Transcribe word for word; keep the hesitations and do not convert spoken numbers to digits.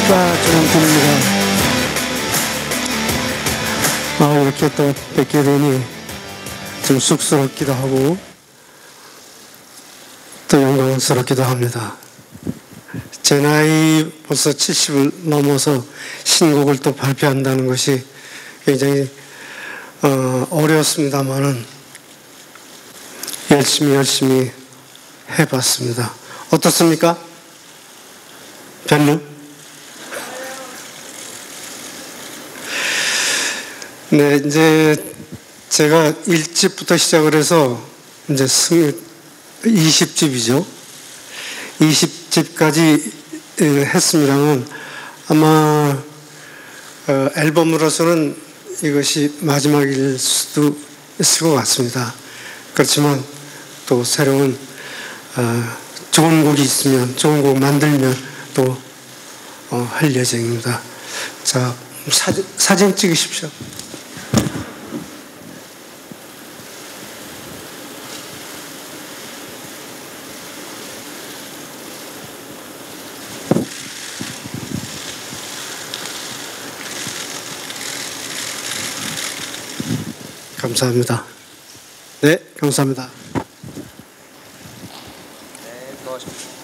안녕하십니까, 조영준입니다. 아, 이렇게 또 뵙게 되니 좀 쑥스럽기도 하고 또 영광스럽기도 합니다. 제 나이 벌써 칠십을 넘어서 신곡을 또 발표한다는 것이 굉장히 어, 어려웠습니다만은 열심히 열심히 해봤습니다. 어떻습니까? 별로? 네, 이제 제가 일 집부터 시작을 해서 이제 이십 집이죠. 이십 집까지 했습니다만 아마 어, 앨범으로서는 이것이 마지막일 수도 있을 것 같습니다. 그렇지만 또 새로운 어, 좋은 곡이 있으면, 좋은 곡 만들면 또 어, 할 예정입니다. 자, 사진, 사진 찍으십시오. 감사합니다. 네, 감사합니다. 네, 수고하셨습니다.